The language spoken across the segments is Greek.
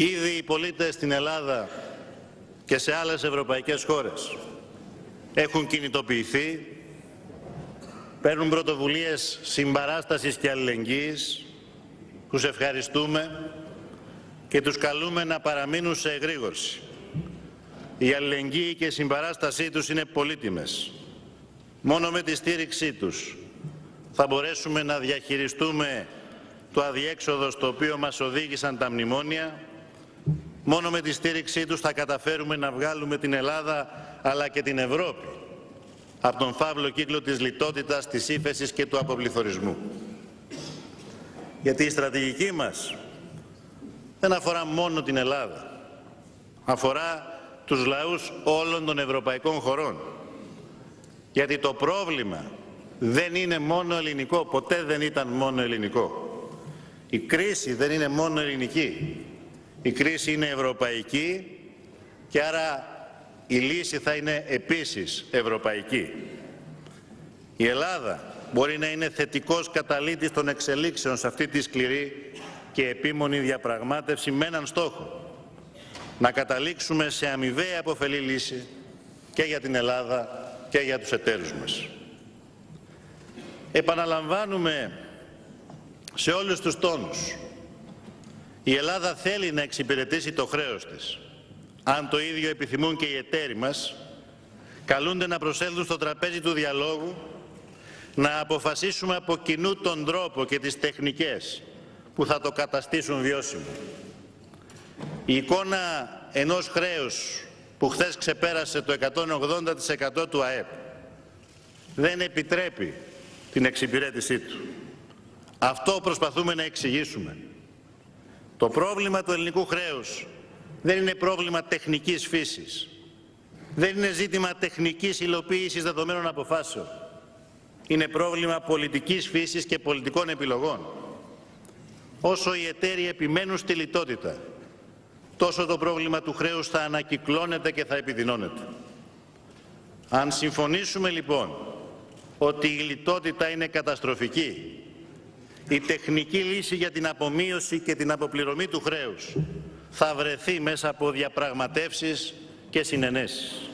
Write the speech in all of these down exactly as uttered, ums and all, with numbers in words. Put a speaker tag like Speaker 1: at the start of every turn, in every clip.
Speaker 1: Ήδη οι πολίτες στην Ελλάδα και σε άλλες ευρωπαϊκές χώρες έχουν κινητοποιηθεί, παίρνουν πρωτοβουλίες συμπαράστασης και αλληλεγγύης. Τους ευχαριστούμε και τους καλούμε να παραμείνουν σε εγρήγορση. Η αλληλεγγύη και η συμπαράστασή τους είναι πολύτιμες. Μόνο με τη στήριξή τους θα μπορέσουμε να διαχειριστούμε το αδιέξοδο στο οποίο μας οδήγησαν τα μνημόνια. Μόνο με τη στήριξή τους θα καταφέρουμε να βγάλουμε την Ελλάδα αλλά και την Ευρώπη από τον φαύλο κύκλο της λιτότητας, της ύφεσης και του αποπληθωρισμού. Γιατί η στρατηγική μας δεν αφορά μόνο την Ελλάδα. Αφορά τους λαούς όλων των ευρωπαϊκών χωρών. Γιατί το πρόβλημα δεν είναι μόνο ελληνικό, ποτέ δεν ήταν μόνο ελληνικό. Η κρίση δεν είναι μόνο ελληνική. Η κρίση είναι ευρωπαϊκή και άρα η λύση θα είναι επίσης ευρωπαϊκή. Η Ελλάδα μπορεί να είναι θετικός καταλύτης των εξελίξεων σε αυτή τη σκληρή και επίμονη διαπραγμάτευση με έναν στόχο. Να καταλήξουμε σε αμοιβαία αποφελή λύση και για την Ελλάδα και για τους εταίρους μας. Επαναλαμβάνουμε σε όλους τους τόνους. Η Ελλάδα θέλει να εξυπηρετήσει το χρέος της. Αν το ίδιο επιθυμούν και οι εταίροι μας, καλούνται να προσέλθουν στο τραπέζι του διαλόγου, να αποφασίσουμε από κοινού τον τρόπο και τις τεχνικές που θα το καταστήσουν βιώσιμο. Η εικόνα ενός χρέους που χθες ξεπέρασε το εκατόν ογδόντα τοις εκατό του ΑΕΠ δεν επιτρέπει την εξυπηρέτησή του. Αυτό προσπαθούμε να εξηγήσουμε. Το πρόβλημα του ελληνικού χρέους δεν είναι πρόβλημα τεχνικής φύσης. Δεν είναι ζήτημα τεχνικής υλοποίησης δεδομένων αποφάσεων. Είναι πρόβλημα πολιτικής φύσης και πολιτικών επιλογών. Όσο οι εταίροι επιμένουν στη λιτότητα, τόσο το πρόβλημα του χρέους θα ανακυκλώνεται και θα επιδεινώνεται. Αν συμφωνήσουμε λοιπόν ότι η λιτότητα είναι καταστροφική, η τεχνική λύση για την απομείωση και την αποπληρωμή του χρέους θα βρεθεί μέσα από διαπραγματεύσεις και συνενέσεις.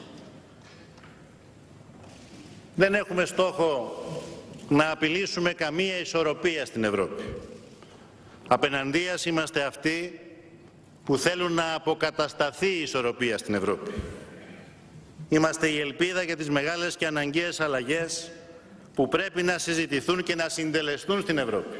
Speaker 1: Δεν έχουμε στόχο να απειλήσουμε καμία ισορροπία στην Ευρώπη. Απέναντίας είμαστε αυτοί που θέλουν να αποκατασταθεί η ισορροπία στην Ευρώπη. Είμαστε η ελπίδα για τις μεγάλες και αναγκαίες αλλαγές που πρέπει να συζητηθούν και να συντελεστούν στην Ευρώπη.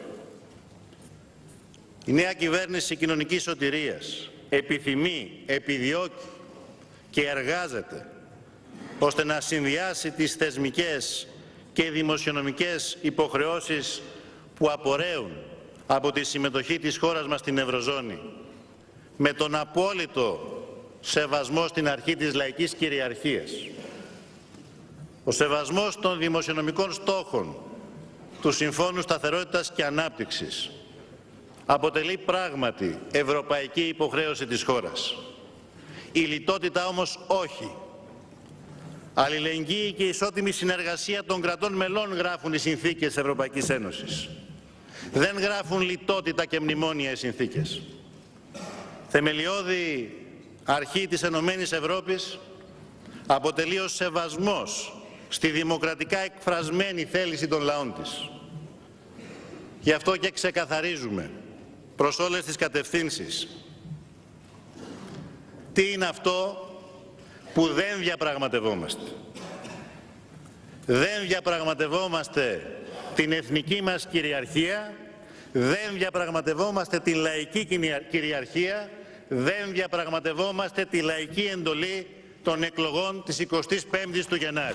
Speaker 1: Η νέα κυβέρνηση κοινωνικής σωτηρίας επιθυμεί, επιδιώκει και εργάζεται ώστε να συνδυάσει τις θεσμικές και δημοσιονομικές υποχρεώσεις που απορρέουν από τη συμμετοχή της χώρας μας στην Ευρωζώνη με τον απόλυτο σεβασμό στην αρχή της λαϊκής κυριαρχίας. Ο σεβασμός των δημοσιονομικών στόχων του Συμφώνου Σταθερότητας και Ανάπτυξης αποτελεί πράγματι ευρωπαϊκή υποχρέωση της χώρας. Η λιτότητα όμως όχι. Αλληλεγγύη και ισότιμη συνεργασία των κρατών μελών γράφουν οι συνθήκες της Ευρωπαϊκής Ένωσης. Δεν γράφουν λιτότητα και μνημόνια οι συνθήκες. Θεμελιώδη αρχή της Ενωμένης Ευρώπης αποτελεί ο σεβασμός στη δημοκρατικά εκφρασμένη θέληση των λαών της. Γι' αυτό και ξεκαθαρίζουμε προς όλες τις κατευθύνσεις τι είναι αυτό που δεν διαπραγματευόμαστε. Δεν διαπραγματευόμαστε την εθνική μας κυριαρχία, δεν διαπραγματευόμαστε την λαϊκή κυριαρχία, δεν διαπραγματευόμαστε τη λαϊκή εντολή των εκλογών της εικοστής πέμπτης του Γενάρη.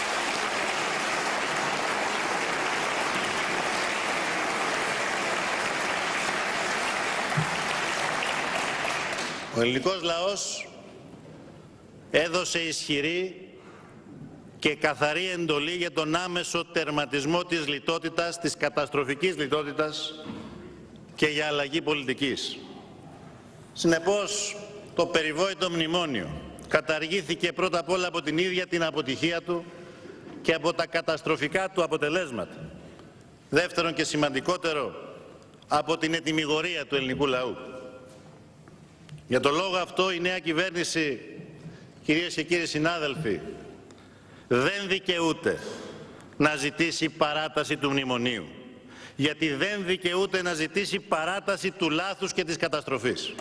Speaker 1: Ο ελληνικός λαός έδωσε ισχυρή και καθαρή εντολή για τον άμεσο τερματισμό της λιτότητας, της καταστροφικής λιτότητας και για αλλαγή πολιτικής. Συνεπώς, το περιβόητο μνημόνιο καταργήθηκε πρώτα απ' όλα από την ίδια την αποτυχία του και από τα καταστροφικά του αποτελέσματα. Δεύτερον και σημαντικότερο, από την ετυμηγορία του ελληνικού λαού. Για τον λόγο αυτό η νέα κυβέρνηση, κυρίες και κύριοι συνάδελφοι, δεν δικαιούται να ζητήσει παράταση του μνημονίου, γιατί δεν δικαιούται να ζητήσει παράταση του λάθους και της καταστροφής.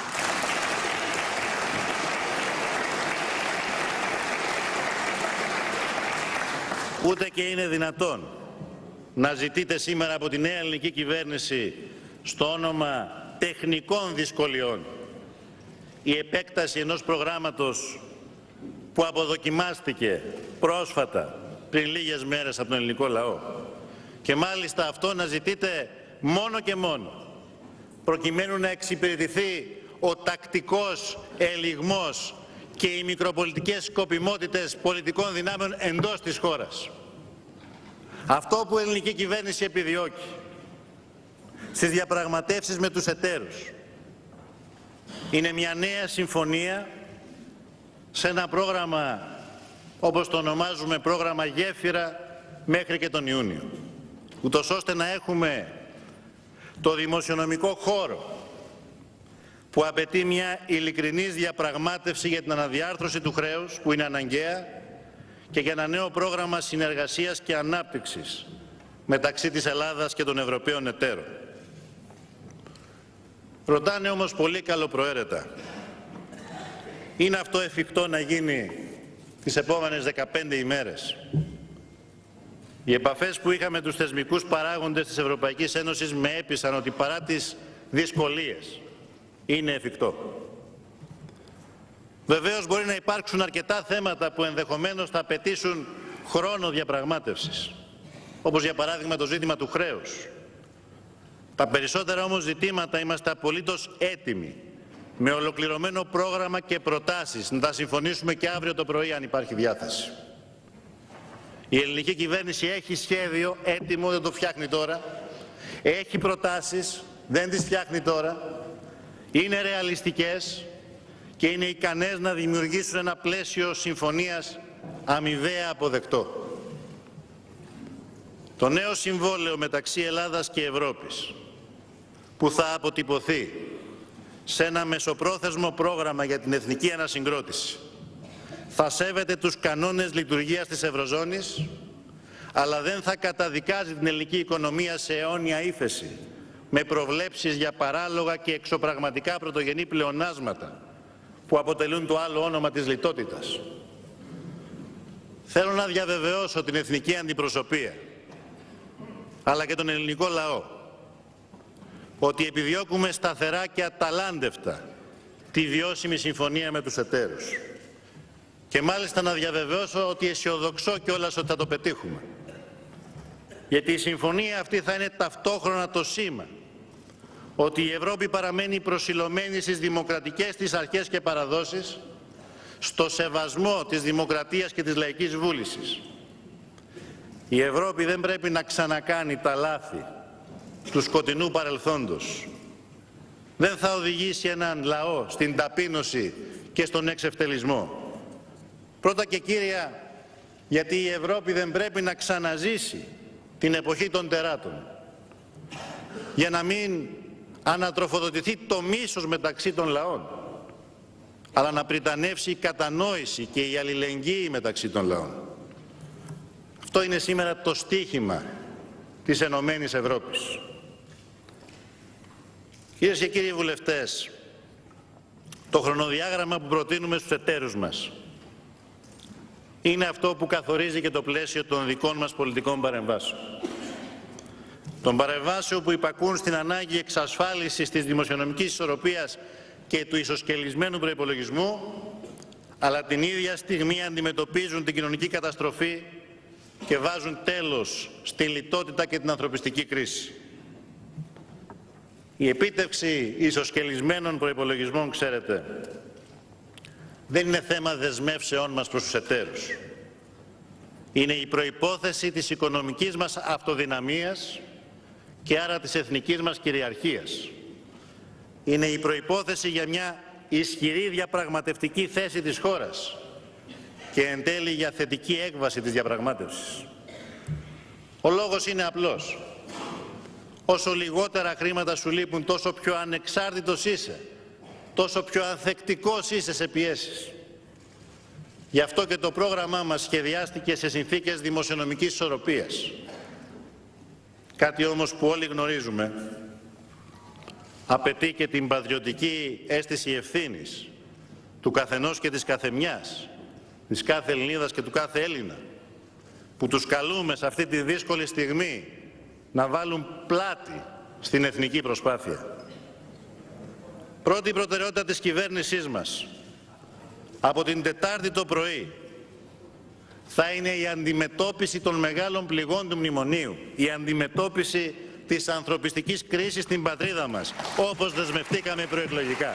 Speaker 1: Ούτε και είναι δυνατόν να ζητείτε σήμερα από τη νέα ελληνική κυβέρνηση στο όνομα τεχνικών δυσκολιών η επέκταση ενός προγράμματος που αποδοκιμάστηκε πρόσφατα πριν λίγες μέρες από τον ελληνικό λαό, και μάλιστα αυτό να ζητείτε μόνο και μόνο προκειμένου να εξυπηρετηθεί ο τακτικός ελιγμός και οι μικροπολιτικές σκοπιμότητες πολιτικών δυνάμεων εντός της χώρας. Αυτό που η ελληνική κυβέρνηση επιδιώκει στις διαπραγματεύσεις με τους εταίρους είναι μια νέα συμφωνία σε ένα πρόγραμμα, όπως το ονομάζουμε, πρόγραμμα γέφυρα μέχρι και τον Ιούνιο, ούτως ώστε να έχουμε το δημοσιονομικό χώρο που απαιτεί μια ειλικρινής διαπραγμάτευση για την αναδιάρθρωση του χρέους που είναι αναγκαία και για ένα νέο πρόγραμμα συνεργασίας και ανάπτυξης μεταξύ της Ελλάδας και των Ευρωπαίων εταίρων. Ρωτάνε όμως πολύ καλοπροαίρετα, είναι αυτό εφικτό να γίνει τις επόμενες δεκαπέντε ημέρες? Οι επαφές που είχαμε με τους θεσμικούς παράγοντες της Ευρωπαϊκής Ένωσης με έπεισαν ότι παρά τις δυσκολίες είναι εφικτό. Βεβαίως μπορεί να υπάρξουν αρκετά θέματα που ενδεχομένως θα απαιτήσουν χρόνο διαπραγμάτευσης, όπως για παράδειγμα το ζήτημα του χρέους. Τα περισσότερα όμως ζητήματα είμαστε απολύτως έτοιμοι, με ολοκληρωμένο πρόγραμμα και προτάσεις, να τα συμφωνήσουμε και αύριο το πρωί αν υπάρχει διάθεση. Η ελληνική κυβέρνηση έχει σχέδιο έτοιμο, δεν το φτιάχνει τώρα. Έχει προτάσεις, δεν τις φτιάχνει τώρα. Είναι ρεαλιστικές και είναι ικανές να δημιουργήσουν ένα πλαίσιο συμφωνίας αμοιβαία αποδεκτό. Το νέο συμβόλαιο μεταξύ Ελλάδας και Ευρώπης, που θα αποτυπωθεί σε ένα μεσοπρόθεσμο πρόγραμμα για την εθνική ανασυγκρότηση, θα σέβεται τους κανόνες λειτουργίας της Ευρωζώνης, αλλά δεν θα καταδικάζει την ελληνική οικονομία σε αιώνια ύφεση, με προβλέψεις για παράλογα και εξωπραγματικά πρωτογενή πλεονάσματα, που αποτελούν το άλλο όνομα της λιτότητας. Θέλω να διαβεβαιώσω την εθνική αντιπροσωπεία, αλλά και τον ελληνικό λαό, ότι επιδιώκουμε σταθερά και αταλάντευτα τη βιώσιμη συμφωνία με τους εταίρους. Και μάλιστα να διαβεβαιώσω ότι αισιοδοξώ κιόλας ότι θα το πετύχουμε. Γιατί η συμφωνία αυτή θα είναι ταυτόχρονα το σήμα ότι η Ευρώπη παραμένει προσιλωμένη στις δημοκρατικές της αρχές και παραδόσεις, στο σεβασμό της δημοκρατίας και της λαϊκής βούλησης. Η Ευρώπη δεν πρέπει να ξανακάνει τα λάθη του σκοτεινού παρελθόντος. Δεν θα οδηγήσει έναν λαό στην ταπείνωση και στον εξευτελισμό. Πρώτα και κύρια, γιατί η Ευρώπη δεν πρέπει να ξαναζήσει την εποχή των τεράτων, για να μην ανατροφοδοτηθεί το μίσος μεταξύ των λαών, αλλά να πριτανεύσει η κατανόηση και η αλληλεγγύη μεταξύ των λαών. Αυτό είναι σήμερα το στίχημα της Ενωμένης Ευρώπης. Κυρίες και κύριοι βουλευτές, το χρονοδιάγραμμα που προτείνουμε στους εταίρους μας είναι αυτό που καθορίζει και το πλαίσιο των δικών μας πολιτικών παρεμβάσεων. Των παρεμβάσεων που υπακούν στην ανάγκη εξασφάλισης της δημοσιονομικής ισορροπίας και του ισοσκελισμένου προϋπολογισμού, αλλά την ίδια στιγμή αντιμετωπίζουν την κοινωνική καταστροφή και βάζουν τέλος στη λιτότητα και την ανθρωπιστική κρίση. Η επίτευξη ισοσκελισμένων προϋπολογισμών, ξέρετε, δεν είναι θέμα δεσμεύσεών μας προς τους εταίρους. Είναι η προϋπόθεση της οικονομικής μας αυτοδυναμίας και άρα της εθνικής μας κυριαρχίας. Είναι η προϋπόθεση για μια ισχυρή διαπραγματευτική θέση της χώρας και εν τέλει για θετική έκβαση της διαπραγμάτευσης. Ο λόγος είναι απλός. Όσο λιγότερα χρήματα σου λείπουν, τόσο πιο ανεξάρτητος είσαι, τόσο πιο ανθεκτικός είσαι σε πιέσεις. Γι' αυτό και το πρόγραμμά μας σχεδιάστηκε σε συνθήκες δημοσιονομικής ισορροπίας. Κάτι όμως που όλοι γνωρίζουμε, απαιτεί και την πατριωτική αίσθηση ευθύνης του καθενός και της καθεμιάς, της κάθε Ελληνίδας και του κάθε Έλληνα, που τους καλούμε σε αυτή τη δύσκολη στιγμή να βάλουν πλάτη στην εθνική προσπάθεια. Πρώτη προτεραιότητα της κυβέρνησής μας από την Τετάρτη το πρωί θα είναι η αντιμετώπιση των μεγάλων πληγών του μνημονίου, η αντιμετώπιση της ανθρωπιστικής κρίσης στην πατρίδα μας, όπως δεσμευτήκαμε προεκλογικά.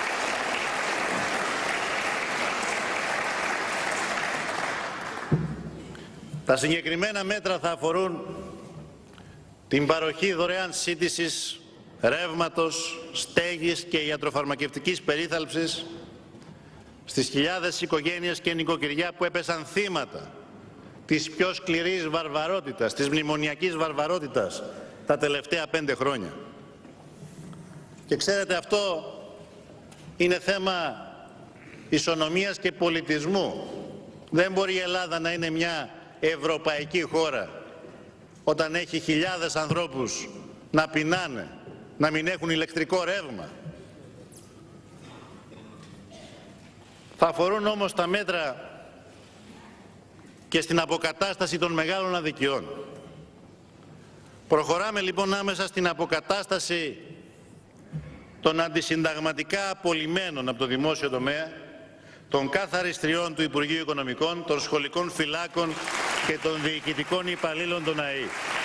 Speaker 1: Τα συγκεκριμένα μέτρα θα αφορούν την παροχή δωρεάν σύντησης, ρεύματος, στέγης και ιατροφαρμακευτικής περίθαλψης στις χιλιάδες οικογένειες και νοικοκυριά που έπεσαν θύματα της πιο σκληρής βαρβαρότητας, της μνημονιακής βαρβαρότητας τα τελευταία πέντε χρόνια. Και ξέρετε, αυτό είναι θέμα ισονομίας και πολιτισμού. Δεν μπορεί η Ελλάδα να είναι μια ευρωπαϊκή χώρα όταν έχει χιλιάδες ανθρώπους να πεινάνε, να μην έχουν ηλεκτρικό ρεύμα. Θα αφορούν όμως τα μέτρα και στην αποκατάσταση των μεγάλων αδικιών. Προχωράμε λοιπόν άμεσα στην αποκατάσταση των αντισυνταγματικά απολυμένων από το δημόσιο τομέα, των καθαριστριών του Υπουργείου Οικονομικών, των σχολικών φυλάκων και των διοικητικών υπαλλήλων των ΑΕΗ.